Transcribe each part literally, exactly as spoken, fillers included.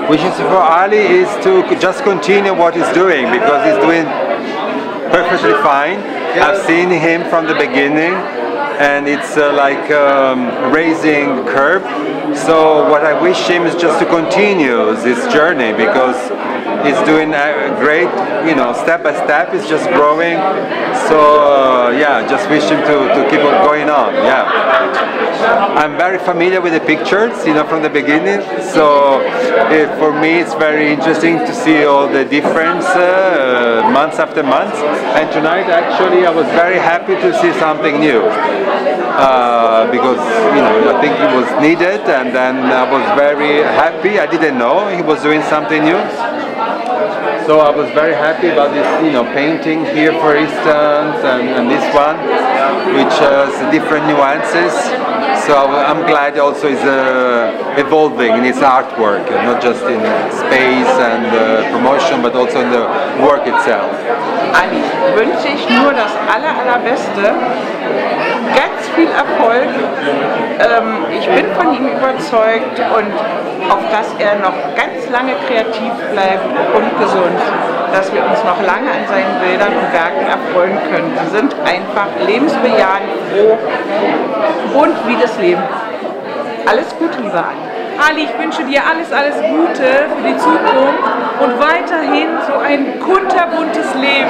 wishes for Ali is to just continue what he's doing, because he's doing perfectly fine. I've seen him from the beginning, and it's uh, like um, raising curve. So what I wish him is just to continue this journey, because he's doing a great, you know, step by step, he's just growing. So uh, yeah, just wish him to, to keep on going on, yeah. I'm very familiar with the pictures, you know, from the beginning. So uh, for me it's very interesting to see all the difference uh, months after months. And tonight actually I was very happy to see something new. Uh, because, you know, I think it was needed, and then I was very happy. I didn't know he was doing something new. So I was very happy about this, you know, painting here, for instance, and, and this one, which has different nuances. So I'm glad also it's uh, evolving in its artwork, not just in space and uh, promotion, but also in the work itself. Ali wünsche ich nur das aller, allerbeste, ganz viel Erfolg. Ähm, ich bin von ihm überzeugt, und auf dass er noch ganz lange kreativ bleibt und gesund, dass wir uns noch lange an seinen Bildern und Werken erfreuen können. Sie sind einfach lebensbejahend, froh, bunt wie das Leben. Alles Gute, lieber Ali. Ali, ich wünsche dir alles, alles Gute für die Zukunft und weiterhin so ein kunterbuntes Leben.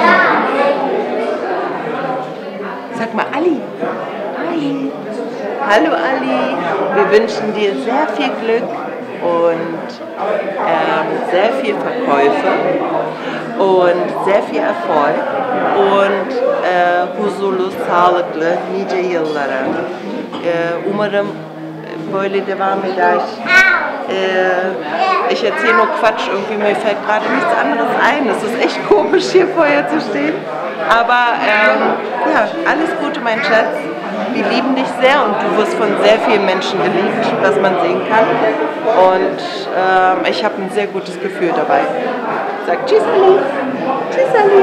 Sag mal, Ali. Ali. Hallo Ali, wir wünschen dir sehr viel Glück und ähm, sehr viel Verkäufe und sehr viel Erfolg und e, huzurlu, sağlıklı nice yıllara. E, umarım böyle devam eder. Äh, ich erzähle nur Quatsch, irgendwie mir fällt gerade nichts anderes ein. Es ist echt komisch, hier vorher zu stehen. Aber ähm, ja, alles Gute, mein Schatz. Wir lieben dich sehr, und du wirst von sehr vielen Menschen geliebt, was man sehen kann. Und ähm, ich habe ein sehr gutes Gefühl dabei. Sag Tschüss, Ali. Tschüss, Ali.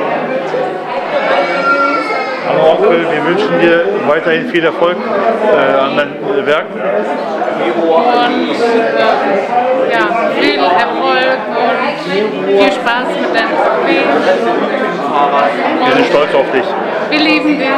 Hallo Onkel, wir wünschen dir weiterhin viel Erfolg äh, an deinen Werken. Und äh, ja, viel Erfolg und viel Spaß mit deinem Café. Wir sind stolz auf dich. Wir lieben dich.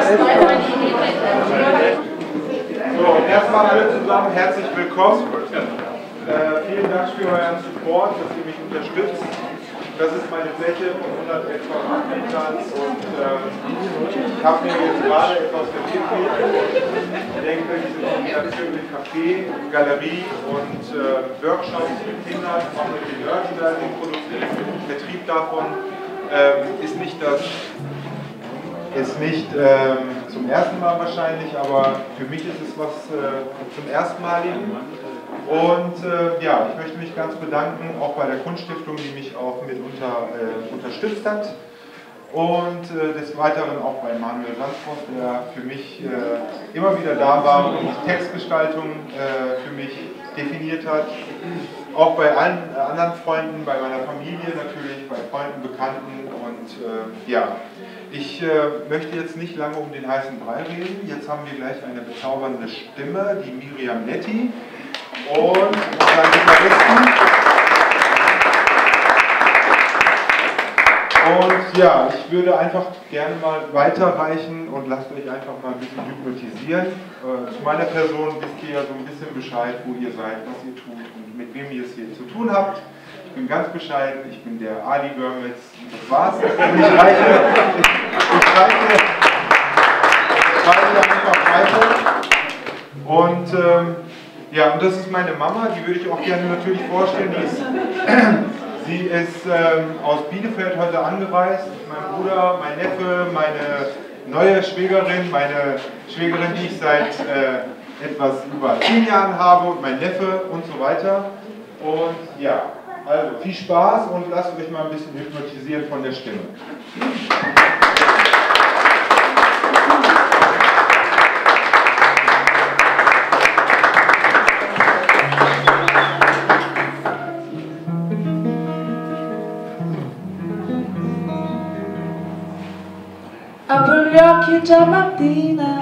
So, und erstmal alle zusammen herzlich willkommen. Äh, vielen Dank für euren Support, dass ihr mich unterstützt. Das ist meine Fläche von hundert Quadratmetern, und äh, ich habe mir jetzt gerade etwas entwickelt. Ich denke, diese Kombination mit Café, Galerie und äh, Workshops mit Kindern, auch mit den Merchandising-Produkten, Vertrieb davon, ähm, ist nicht das, ist nicht ähm, zum ersten Mal wahrscheinlich, aber für mich ist es was äh, zum erstmaligen. Und äh, ja, ich möchte mich ganz bedanken, auch bei der Kunststiftung, die mich auch mitunter äh, unterstützt hat. Und äh, des Weiteren auch bei Manuel Sandfors, der für mich äh, immer wieder da war und die Textgestaltung äh, für mich definiert hat. Auch bei allen äh, anderen Freunden, bei meiner Familie natürlich, bei Freunden, Bekannten. Und äh, ja, ich äh, möchte jetzt nicht lange um den heißen Brei reden. Jetzt haben wir gleich eine bezaubernde Stimme, die Miriam Netti. Und unseren Gitarristen. Und ja, ich würde einfach gerne mal weiterreichen und lasst euch einfach mal ein bisschen hypnotisieren. Äh, zu meiner Person wisst ihr ja so ein bisschen Bescheid, wo ihr seid, was ihr tut und mit wem ihr es hier zu tun habt. Ich bin ganz bescheiden, ich bin der Ali Görmitz. Das war's. Und ich reiche, ich, ich reiche, ich reiche einfach weiter. Und ähm, ja, und das ist meine Mama, die würde ich auch gerne natürlich vorstellen. Die ist, sie ist ähm, aus Bielefeld heute angereist. Mein Bruder, mein Neffe, meine neue Schwägerin, meine Schwägerin, die ich seit äh, etwas über zehn Jahren habe, und mein Neffe und so weiter. Und ja, also viel Spaß und lasst euch mal ein bisschen hypnotisieren von der Stimme. Apro gli occhi già mattina.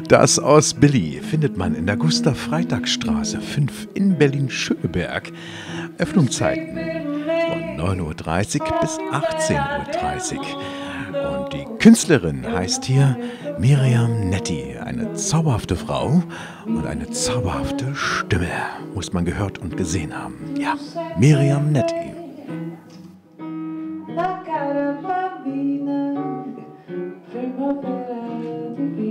Das aus Billy findet man in der Gustav-Freitag-Straße fünf in Berlin-Schöneberg. Öffnungszeiten von neun Uhr dreißig bis achtzehn Uhr dreißig. Und die Künstlerin heißt hier Miriam Netti. Eine zauberhafte Frau und eine zauberhafte Stimme. Muss man gehört und gesehen haben. Ja, Miriam Netti. La cara bambina, primavera di